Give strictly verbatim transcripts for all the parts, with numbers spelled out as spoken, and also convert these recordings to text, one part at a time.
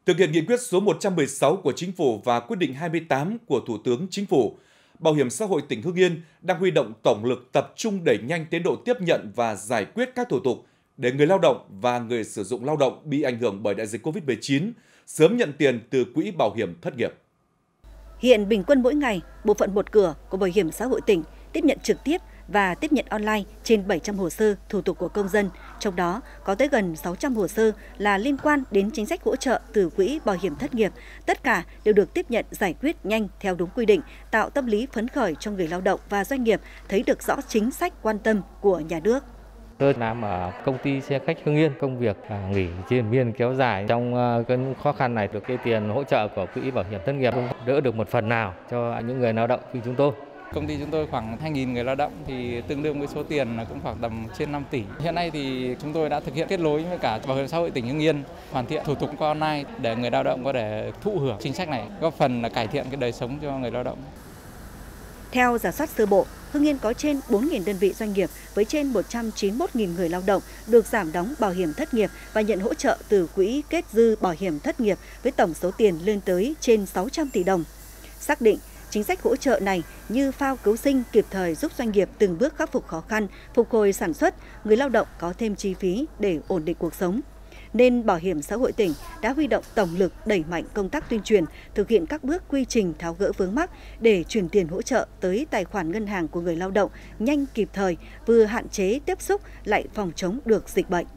Thực hiện nghị quyết số một trăm mười sáu của Chính phủ và quyết định hai mươi tám của Thủ tướng Chính phủ, Bảo hiểm xã hội tỉnh Hưng Yên đang huy động tổng lực tập trung đẩy nhanh tiến độ tiếp nhận và giải quyết các thủ tục để người lao động và người sử dụng lao động bị ảnh hưởng bởi đại dịch Covid mười chín sớm nhận tiền từ quỹ bảo hiểm thất nghiệp. Hiện bình quân mỗi ngày, bộ phận một cửa của Bảo hiểm xã hội tỉnh tiếp nhận trực tiếp và tiếp nhận online trên bảy trăm hồ sơ thủ tục của công dân, trong đó có tới gần sáu trăm hồ sơ là liên quan đến chính sách hỗ trợ từ quỹ bảo hiểm thất nghiệp. Tất cả đều được tiếp nhận giải quyết nhanh theo đúng quy định, tạo tâm lý phấn khởi cho người lao động và doanh nghiệp thấy được rõ chính sách quan tâm của nhà nước. Tôi làm ở công ty xe khách Hưng Yên, công việc nghỉ triền miên kéo dài. Trong cái khó khăn này, được cái tiền hỗ trợ của quỹ bảo hiểm thất nghiệp đỡ được một phần nào cho những người lao động như chúng tôi. Công ty chúng tôi khoảng hai nghìn người lao động thì tương đương với số tiền là cũng khoảng tầm trên năm tỷ. Hiện nay thì chúng tôi đã thực hiện kết nối với cả Bảo hiểm xã hội tỉnh Hưng Yên, hoàn thiện thủ tục qua online để người lao động có thể thụ hưởng chính sách này, góp phần là cải thiện cái đời sống cho người lao động. Theo rà soát sơ bộ, Hưng Yên có trên bốn nghìn đơn vị doanh nghiệp với trên một trăm chín mươi mốt nghìn người lao động được giảm đóng bảo hiểm thất nghiệp và nhận hỗ trợ từ quỹ kết dư bảo hiểm thất nghiệp với tổng số tiền lên tới trên sáu trăm tỷ đồng. Xác định chính sách hỗ trợ này như phao cứu sinh kịp thời giúp doanh nghiệp từng bước khắc phục khó khăn, phục hồi sản xuất, người lao động có thêm chi phí để ổn định cuộc sống. Nên Bảo hiểm xã hội tỉnh đã huy động tổng lực đẩy mạnh công tác tuyên truyền, thực hiện các bước quy trình tháo gỡ vướng mắc để chuyển tiền hỗ trợ tới tài khoản ngân hàng của người lao động nhanh kịp thời, vừa hạn chế tiếp xúc lại phòng chống được dịch bệnh.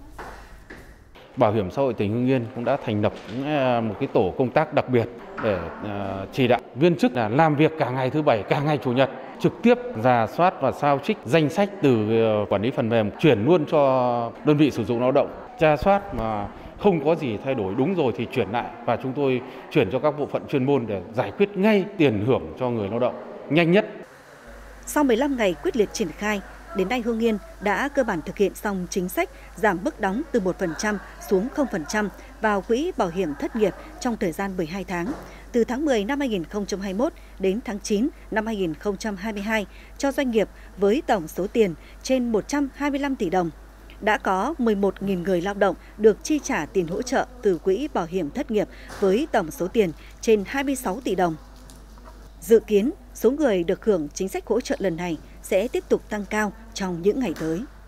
Bảo hiểm xã hội tỉnh Hưng Yên cũng đã thành lập một cái tổ công tác đặc biệt để chỉ đạo viên chức là làm việc cả ngày thứ Bảy, cả ngày Chủ nhật, trực tiếp rà soát và sao trích danh sách từ quản lý phần mềm chuyển luôn cho đơn vị sử dụng lao động, tra soát mà không có gì thay đổi đúng rồi thì chuyển lại và chúng tôi chuyển cho các bộ phận chuyên môn để giải quyết ngay tiền hưởng cho người lao động nhanh nhất. Sau mười lăm ngày quyết liệt triển khai, đến nay Hưng Yên đã cơ bản thực hiện xong chính sách giảm mức đóng từ một phần trăm xuống không phần trăm vào quỹ bảo hiểm thất nghiệp trong thời gian mười hai tháng, từ tháng mười năm hai nghìn không trăm hai mươi mốt đến tháng chín năm hai nghìn không trăm hai mươi hai cho doanh nghiệp với tổng số tiền trên một trăm hai mươi lăm tỷ đồng. Đã có mười một nghìn người lao động được chi trả tiền hỗ trợ từ quỹ bảo hiểm thất nghiệp với tổng số tiền trên hai mươi sáu tỷ đồng. Dự kiến, số người được hưởng chính sách hỗ trợ lần này sẽ tiếp tục tăng cao trong những ngày tới.